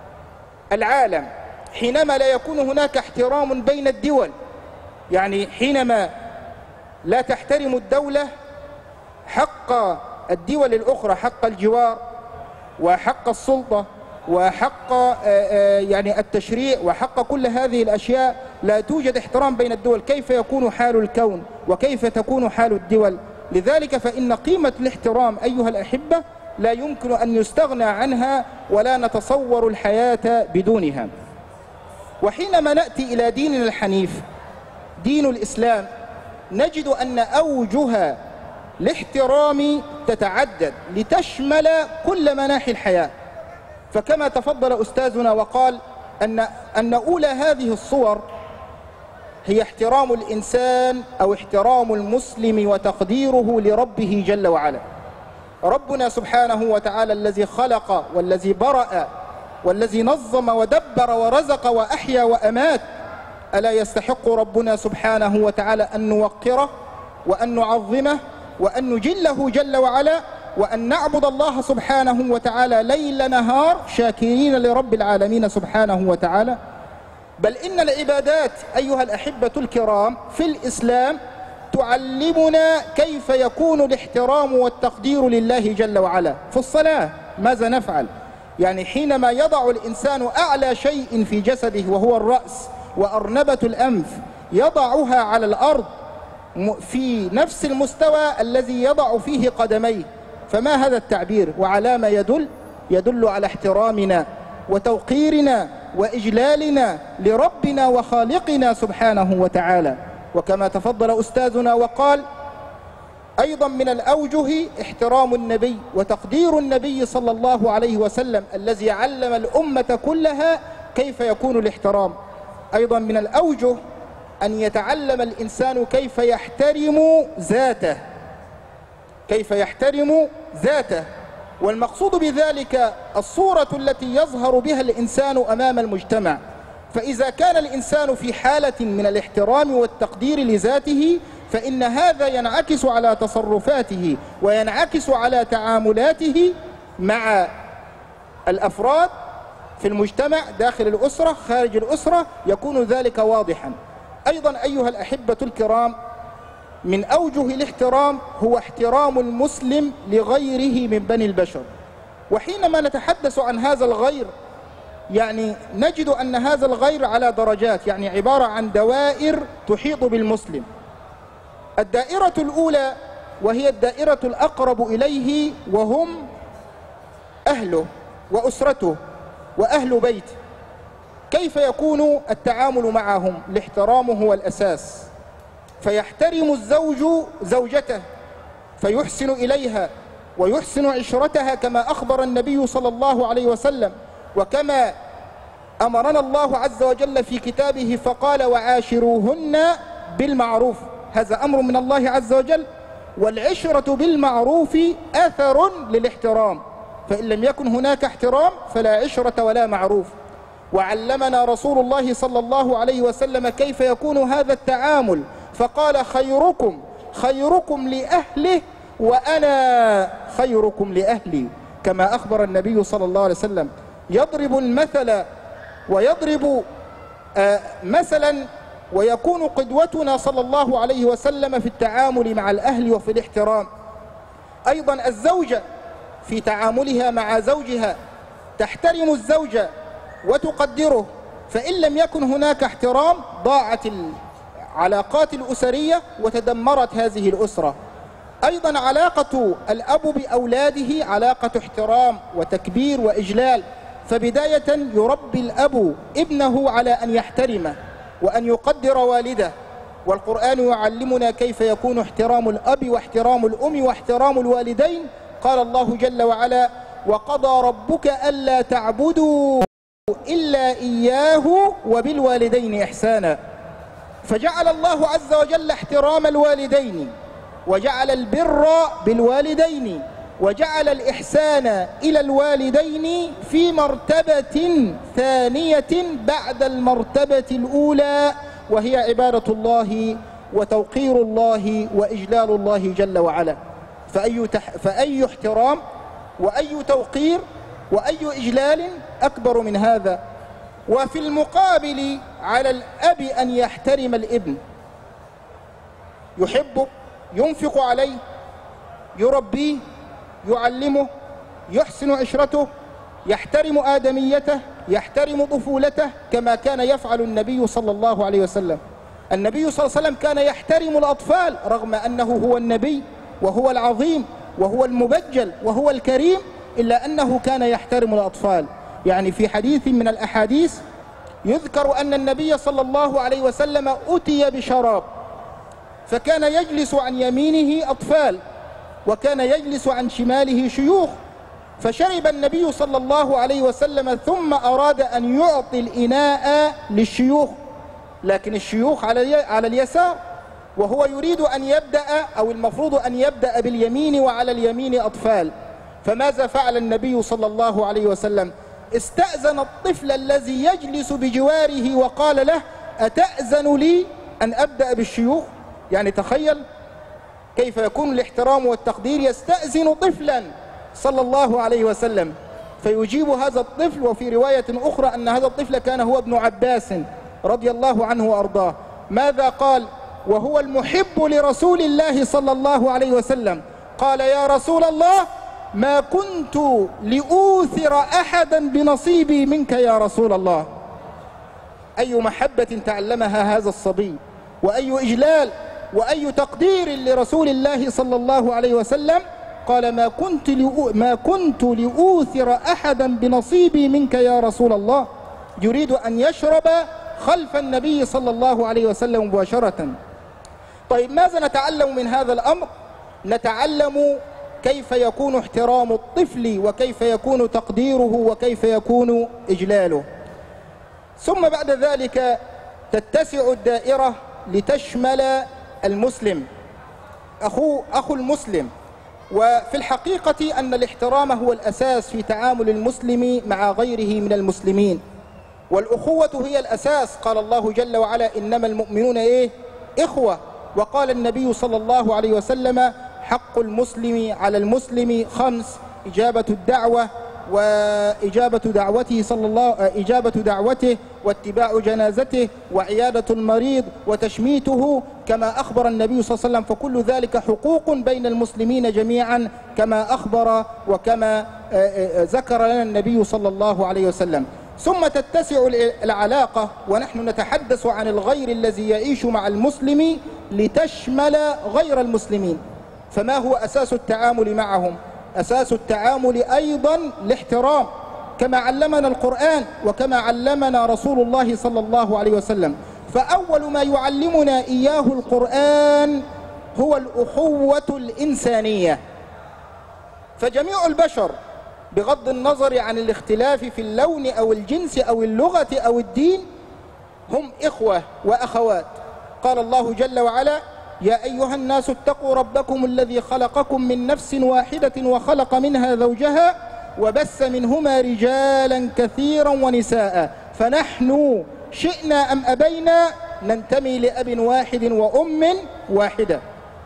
العالم حينما لا يكون هناك احترام بين الدول. يعني حينما لا تحترم الدولة حق الدول الأخرى، حق الجوار وحق السلطة وحق يعني التشريع وحق كل هذه الأشياء، لا توجد احترام بين الدول، كيف يكون حال الكون وكيف تكون حال الدول؟ لذلك فإن قيمة الاحترام أيها الأحبة لا يمكن أن يستغنى عنها ولا نتصور الحياة بدونها. وحينما نأتي إلى ديننا الحنيف دين الإسلام نجد أن أوجه الاحترام تتعدد لتشمل كل مناحي الحياة. فكما تفضل أستاذنا وقال أن, أن أولى هذه الصور هي احترام الإنسان أو احترام المسلم وتقديره لربه جل وعلا. ربنا سبحانه وتعالى الذي خلق والذي برأ والذي نظم ودبر ورزق وأحيا وأمات، ألا يستحق ربنا سبحانه وتعالى أن نوقره وأن نعظمه وأن نجله جل وعلا، وأن نعبد الله سبحانه وتعالى ليل نهار شاكرين لرب العالمين سبحانه وتعالى؟ بل إن العبادات أيها الأحبة الكرام في الإسلام تعلمنا كيف يكون الاحترام والتقدير لله جل وعلا. في الصلاة ماذا نفعل؟ يعني حينما يضع الإنسان أعلى شيء في جسده وهو الرأس وأرنبة الأنف يضعها على الأرض في نفس المستوى الذي يضع فيه قدميه، فما هذا التعبير وعلى ما يدل؟ يدل على احترامنا وتوقيرنا وإجلالنا لربنا وخالقنا سبحانه وتعالى. وكما تفضل أستاذنا وقال أيضا من الأوجه احترام النبي وتقدير النبي صلى الله عليه وسلم الذي علم الأمة كلها كيف يكون الاحترام. أيضا من الأوجه أن يتعلم الإنسان كيف يحترم ذاته، كيف يحترم ذاته. والمقصود بذلك الصورة التي يظهر بها الإنسان أمام المجتمع، فإذا كان الإنسان في حالة من الاحترام والتقدير لذاته فإن هذا ينعكس على تصرفاته وينعكس على تعاملاته مع الأفراد في المجتمع داخل الأسرة خارج الأسرة، يكون ذلك واضحا. أيضا أيها الأحبة الكرام، من أوجه الاحترام هو احترام المسلم لغيره من بني البشر. وحينما نتحدث عن هذا الغير يعني نجد أن هذا الغير على درجات، يعني عبارة عن دوائر تحيط بالمسلم. الدائرة الأولى وهي الدائرة الأقرب إليه وهم أهله وأسرته وأهل بيته. كيف يكون التعامل معهم؟ الاحترام هو الأساس، فيحترم الزوج زوجته فيحسن إليها ويحسن عشرتها كما أخبر النبي صلى الله عليه وسلم، وكما أمرنا الله عز وجل في كتابه فقال وعاشروهن بالمعروف. هذا أمر من الله عز وجل، والعشرة بالمعروف أثر للاحترام، فإن لم يكن هناك احترام فلا عشرة ولا معروف. وعلمنا رسول الله صلى الله عليه وسلم كيف يكون هذا التعامل، فقال خيركم خيركم لأهله وأنا خيركم لأهلي، كما أخبر النبي صلى الله عليه وسلم. يضرب المثل ويضرب آه مثلا ويكون قدوتنا صلى الله عليه وسلم في التعامل مع الأهل وفي الاحترام. أيضا الزوجة في تعاملها مع زوجها تحترم الزوج وتقدره، فإن لم يكن هناك احترام ضاعت العلاقات الأسرية وتدمرت هذه الأسرة. أيضا علاقة الأب بأولاده علاقة احترام وتكبير وإجلال، فبداية يربي الأب ابنه على أن يحترمه وأن يقدر والده، والقرآن يعلمنا كيف يكون احترام الأب واحترام الأم واحترام الوالدين. قال الله جل وعلا وقضى ربك ألا تعبدوا إلا إياه وبالوالدين إحسانا، فجعل الله عز وجل احترام الوالدين وجعل البر بالوالدين وجعل الإحسان إلى الوالدين في مرتبة ثانية بعد المرتبة الأولى، وهي عبادة الله وتوقير الله وإجلال الله جل وعلا. فأي, تح... فأي احترام وأي توقير وأي إجلال أكبر من هذا؟ وفي المقابل على الأب أن يحترم الابن، يحبه، ينفق عليه، يربيه، يعلمه، يحسن عشرته، يحترم آدميته، يحترم طفولته، كما كان يفعل النبي صلى الله عليه وسلم. النبي صلى الله عليه وسلم كان يحترم الأطفال رغم أنه هو النبي وهو العظيم وهو المبجل وهو الكريم، إلا أنه كان يحترم الأطفال. يعني في حديث من الأحاديث يذكر أن النبي صلى الله عليه وسلم أتي بشراب، فكان يجلس عن يمينه أطفال وكان يجلس عن شماله شيوخ، فشرب النبي صلى الله عليه وسلم ثم أراد أن يعطي الإناء للشيوخ، لكن الشيوخ على اليسار وهو يريد أن يبدأ أو المفروض أن يبدأ باليمين وعلى اليمين أطفال. فماذا فعل النبي صلى الله عليه وسلم؟ استأذن الطفل الذي يجلس بجواره وقال له أتأذن لي أن أبدأ بالشيوخ؟ يعني تخيل كيف يكون الاحترام والتقدير، يستأذن طفلا صلى الله عليه وسلم فيجيب هذا الطفل. وفي رواية أخرى أن هذا الطفل كان هو ابن عباس رضي الله عنه وأرضاه. ماذا قال وهو المحب لرسول الله صلى الله عليه وسلم؟ قال يا رسول الله ما كنت لأوثر أحدا بنصيبي منك يا رسول الله. أي محبة تعلمها هذا الصبي، وأي إجلال وأي تقدير لرسول الله صلى الله عليه وسلم. قال ما كنت ما كنت لأوثر أحدا بنصيبي منك يا رسول الله، يريد أن يشرب خلف النبي صلى الله عليه وسلم مباشرة. طيب ماذا نتعلم من هذا الأمر؟ نتعلم كيف يكون احترام الطفل وكيف يكون تقديره وكيف يكون إجلاله. ثم بعد ذلك تتسع الدائرة لتشمل المسلم، أخو, أخو المسلم. وفي الحقيقة أن الاحترام هو الأساس في تعامل المسلم مع غيره من المسلمين. والأخوة هي الأساس. قال الله جل وعلا إنما المؤمنون إيه؟ إخوة. وقال النبي صلى الله عليه وسلم حق المسلم على المسلم خمس: إجابة الدعوة، وإجابة دعوته صلى الله إجابة دعوته، واتباع جنازته، وعيادة المريض، وتشميته، كما أخبر النبي صلى الله عليه وسلم. فكل ذلك حقوق بين المسلمين جميعا كما أخبر وكما ذكر لنا النبي صلى الله عليه وسلم. ثم تتسع العلاقة ونحن نتحدث عن الغير الذي يعيش مع المسلم لتشمل غير المسلمين. فما هو أساس التعامل معهم؟ أساس التعامل أيضا الاحترام كما علمنا القرآن وكما علمنا رسول الله صلى الله عليه وسلم. فأول ما يعلمنا إياه القرآن هو الأخوة الإنسانية. فجميع البشر بغض النظر عن الاختلاف في اللون أو الجنس أو اللغة أو الدين هم إخوة وأخوات. قال الله جل وعلا يا أيها الناس اتقوا ربكم الذي خلقكم من نفس واحدة وخلق منها زوجها وبث منهما رجالا كثيرا ونساء فنحن شئنا أم أبينا ننتمي لأب واحد وأم واحدة.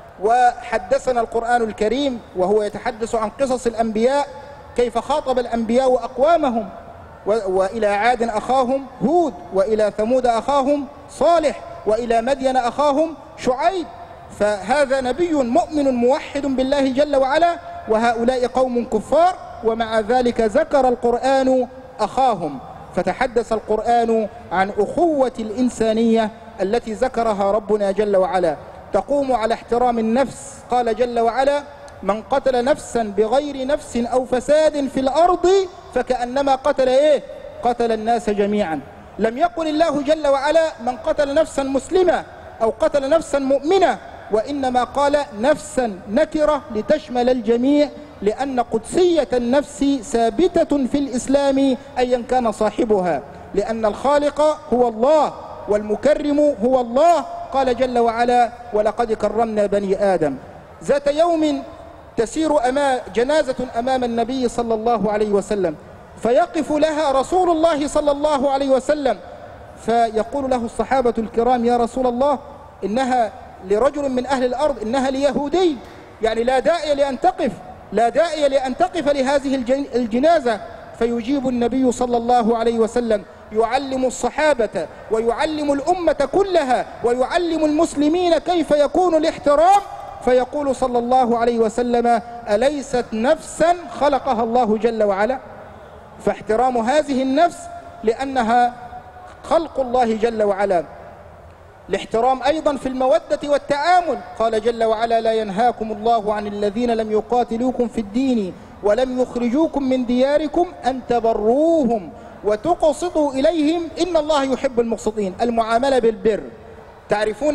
وحدثنا القرآن الكريم وهو يتحدث عن قصص الأنبياء كيف خاطب الأنبياء أقوامهم، وإلى عاد أخاهم هود، وإلى ثمود أخاهم صالح، وإلى مدين أخاهم شعيب. فهذا نبي مؤمن موحد بالله جل وعلا، وهؤلاء قوم كفار، ومع ذلك ذكر القرآن أخاهم. فتحدث القرآن عن أخوة الإنسانية التي ذكرها ربنا جل وعلا، تقوم على احترام النفس. قال جل وعلا من قتل نفسا بغير نفس أو فساد في الأرض فكأنما قتل إيه؟ قتل الناس جميعا. لم يقل الله جل وعلا من قتل نفسا مسلمة أو قتل نفسا مؤمنة، وإنما قال نفسا نكرة لتشمل الجميع، لأن قدسية النفس ثابتة في الإسلام أيا كان صاحبها، لأن الخالق هو الله والمكرم هو الله. قال جل وعلا ولقد كرمنا بني آدم. ذات يوم تسير أمام جنازة أمام النبي صلى الله عليه وسلم، فيقف لها رسول الله صلى الله عليه وسلم، فيقول له الصحابة الكرام يا رسول الله إنها لرجل من أهل الأرض، إنها ليهودي، يعني لا داعي لأن تقف لا داعي لأن تقف لهذه الجنازة. فيجيب النبي صلى الله عليه وسلم يعلم الصحابة ويعلم الأمة كلها ويعلم المسلمين كيف يكون الاحترام، فيقول صلى الله عليه وسلم أليست نفسا خلقها الله جل وعلا؟ فاحترام هذه النفس لأنها خلق الله جل وعلا. الاحترام أيضا في المودة والتعامل. قال جل وعلا لا ينهاكم الله عن الذين لم يقاتلوكم في الدين ولم يخرجوكم من دياركم أن تبروهم وتقسطوا إليهم إن الله يحب المقسطين. المعاملة بالبر. تعرفون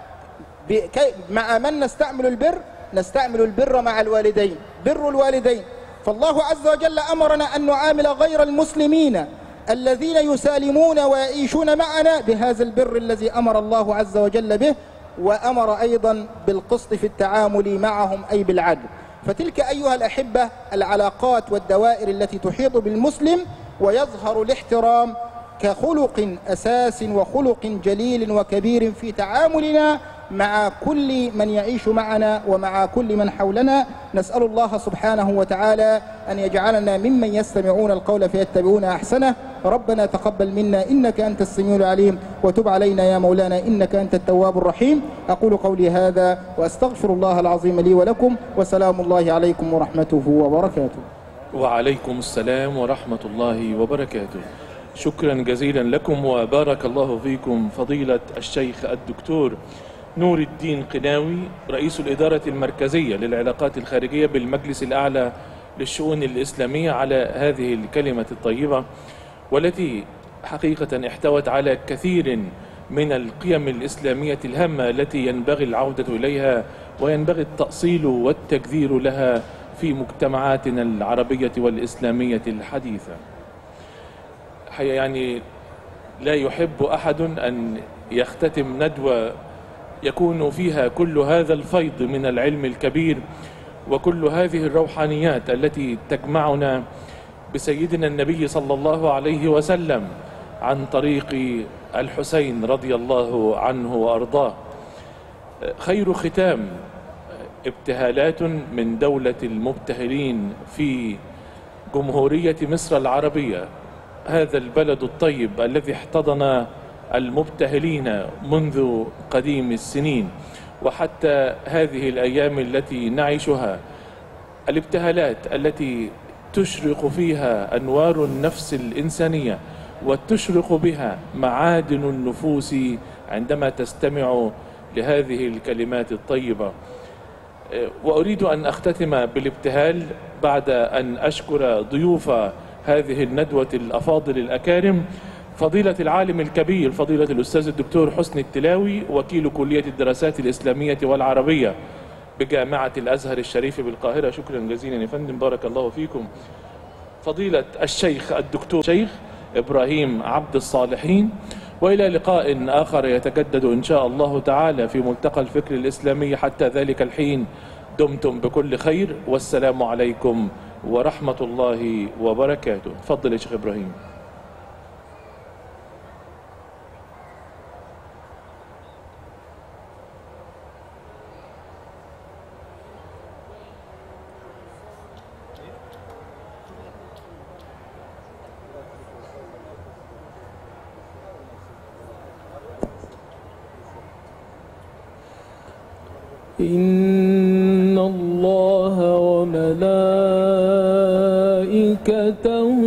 مع من نستعمل البر؟ نستعمل البر مع الوالدين، بر الوالدين. فالله عز وجل أمرنا أن نعامل غير المسلمين الذين يسالمون ويعيشون معنا بهذا البر الذي أمر الله عز وجل به، وأمر أيضا بالقسط في التعامل معهم أي بالعدل. فتلك أيها الأحبة العلاقات والدوائر التي تحيط بالمسلم، ويظهر الاحترام كخلق أساس وخلق جليل وكبير في تعاملنا مع كل من يعيش معنا ومع كل من حولنا. نسأل الله سبحانه وتعالى أن يجعلنا ممن يستمعون القول فيتبعون أحسنه. ربنا تقبل منا إنك أنت السميع العليم، وتب علينا يا مولانا إنك أنت التواب الرحيم. أقول قولي هذا وأستغفر الله العظيم لي ولكم، وسلام الله عليكم ورحمته وبركاته. وعليكم السلام ورحمة الله وبركاته. شكرا جزيلا لكم وبارك الله فيكم فضيلة الشيخ الدكتور نور الدين قناوي، رئيس الإدارة المركزية للعلاقات الخارجية بالمجلس الأعلى للشؤون الإسلامية، على هذه الكلمة الطيبة، والتي حقيقة احتوت على كثير من القيم الإسلامية الهامة التي ينبغي العودة إليها وينبغي التأصيل والتكذير لها في مجتمعاتنا العربية والإسلامية الحديثة. يعني لا يحب أحد أن يختتم ندوة يكون فيها كل هذا الفيض من العلم الكبير وكل هذه الروحانيات التي تجمعنا بسيدنا النبي صلى الله عليه وسلم عن طريق الحسين رضي الله عنه وأرضاه. خير ختام ابتهالات من دولة المبتهلين في جمهورية مصر العربية، هذا البلد الطيب الذي احتضن المبتهلين منذ قديم السنين وحتى هذه الأيام التي نعيشها. الابتهالات التي تشرق فيها أنوار النفس الإنسانية وتشرق بها معادن النفوس عندما تستمع لهذه الكلمات الطيبة. وأريد أن أختتم بالابتهال بعد أن أشكر ضيوف هذه الندوة الأفاضل الأكارم، فضيلة العالم الكبير فضيلة الأستاذ الدكتور حسني التلاوي وكيل كلية الدراسات الإسلامية والعربية بجامعة الأزهر الشريف بالقاهرة. شكرا جزيلا يا فندم، بارك الله فيكم. فضيلة الشيخ الدكتور شيخ إبراهيم عبد الصالحين، وإلى لقاء آخر يتجدد إن شاء الله تعالى في ملتقى الفكر الإسلامي. حتى ذلك الحين دمتم بكل خير، والسلام عليكم ورحمة الله وبركاته. تفضل يا شيخ إبراهيم. إن الله وملائكته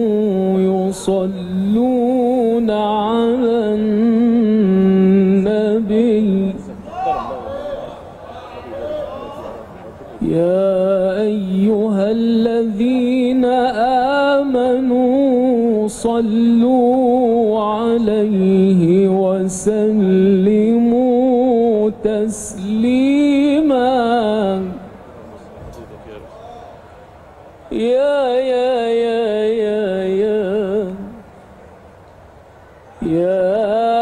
يصلون على النبي يا أيها الذين آمنوا صلوا عليه وسلموا تسليما. يا يا يا يا يا يا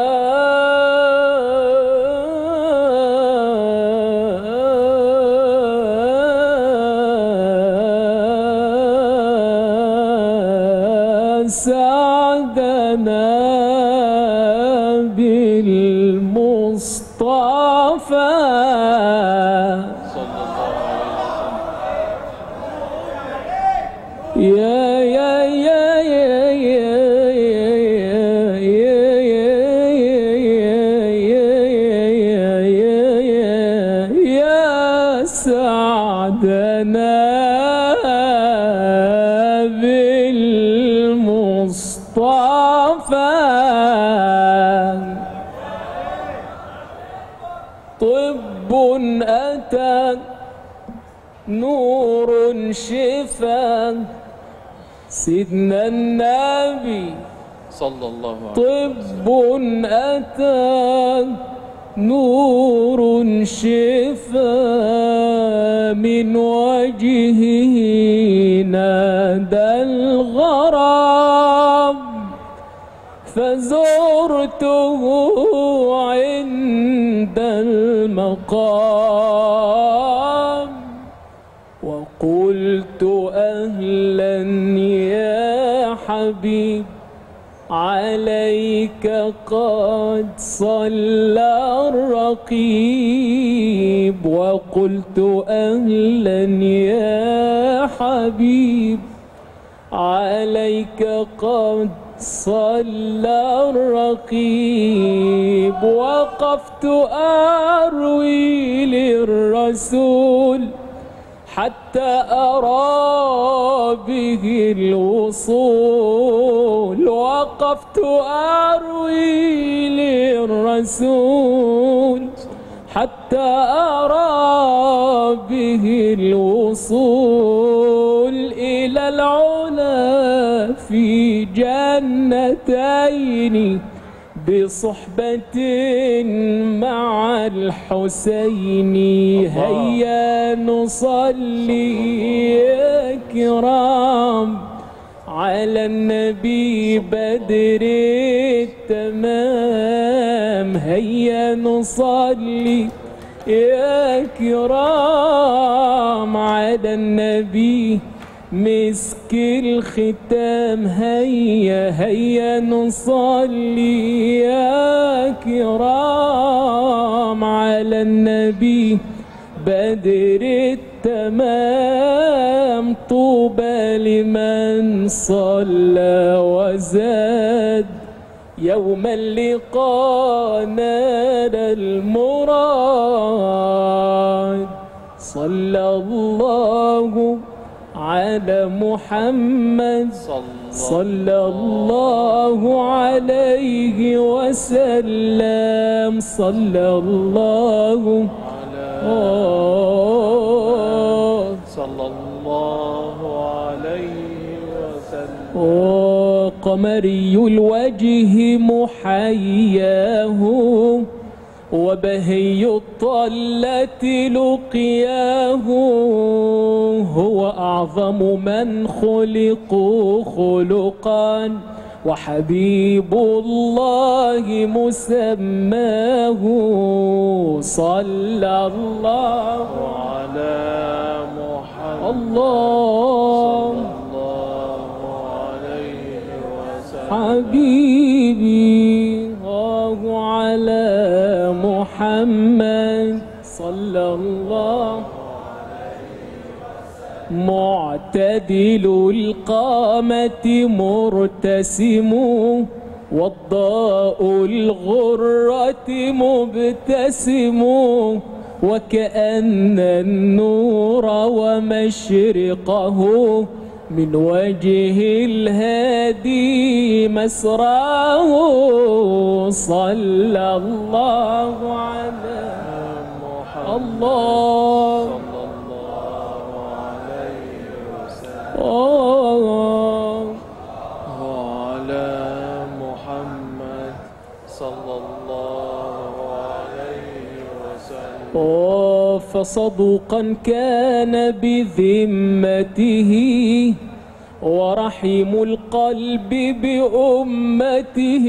سعدنا بالمصطفى يا يا يا يا يا سعدنا بالمصطفى طب أتى نور شفا سيدنا النبي صلى الله عليه وسلم. طب أتى نور شفا من وجهه نادى الغرام فزرته عند المقام وقلت أهلا يا حبيب عليك قد صلى الرقيب وقلت أهلا يا حبيب عليك قد صلى الرقيب وقفت أروي للرسول حتى أرى به الوصول وقفت أروي للرسول حتى أرى به الوصول إلى العلا في جنتين بصحبة مع الحسين هيا نصلي يا كرام على النبي بدر التمام هيا نصلي يا كرام على النبي مسك الختام هيا هيا نصلي يا كرام على النبي بدر التمام. طوبى لمن صلى وزاد يوم اللقاء نال المراد. صلى الله على محمد صلى الله عليه وسلم. صلى الله عليه صلى الله عليه وسلم. قمري الوجه محياه وبهي الطلة لقياه. هو أعظم من خلقوا خلقا وحبيب الله مسماه. صلى الله على محمد الله عليه وسلم. حبيبي الله على محمد صلى الله. معتدل القامة مرتسم وضاء الغرة مبتسم. وكأن النور ومشرقه من وجه الهادي مسراه. صلى الله على الله وعلى محمد صلى الله عليه وسلم. فصدوقا كان بذمته ورحيم القلب بأمته.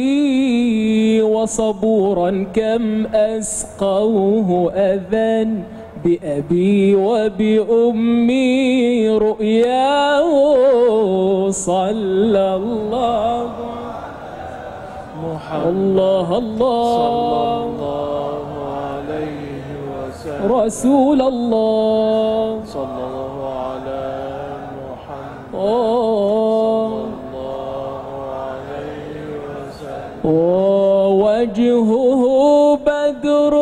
وصبورا كم أسقوه أذى بأبي وبأمي رؤياه. صلى الله محمد الله الله صلى الله عليه وسلم. رسول الله صلى الله على محمد صلى الله عليه وسلم. ووجهه بدر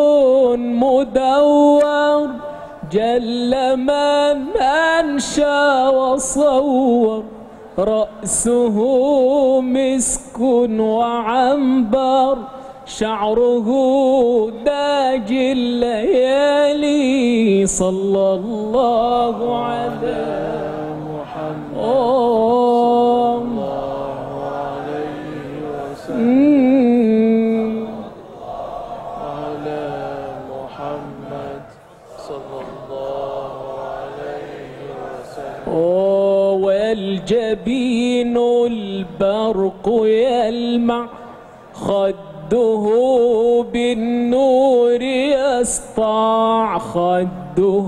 مدور جل من أنشى وصور. رأسه مسك وعنبر شعره تاج الليالي. صلى الله على محمد صلى الله عليه وسلم. على محمد صلى الله عليه وسلم. والجبين البرق يلمع خده بالنور يسطع. خده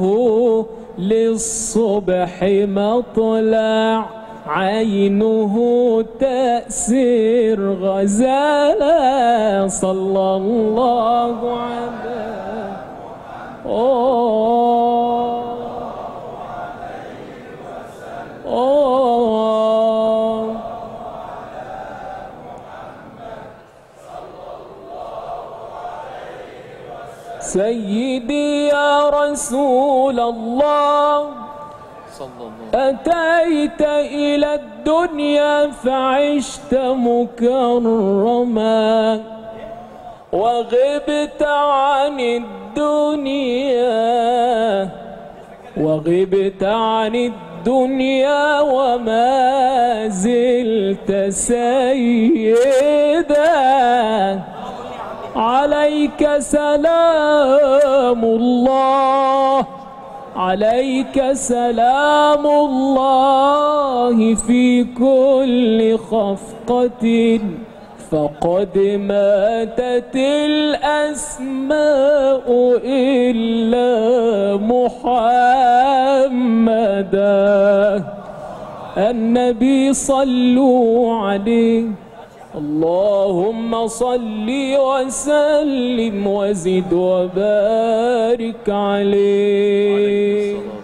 للصبح مطلع عينه تأسر غزالة. صلى الله عليه أوه أوه سيدي يا رسول الله صلى الله. أتيت إلى الدنيا فعشت مكرما وغبت عن الدنيا وغبت عن الدنيا وما زلت سيدا. عليك سلام الله عليك سلام الله في كل خفقة. فقد ماتت الأسماء إلا محمدا. النبي صلوا عليه. اللهم صل وسلم وزد وبارك عليه.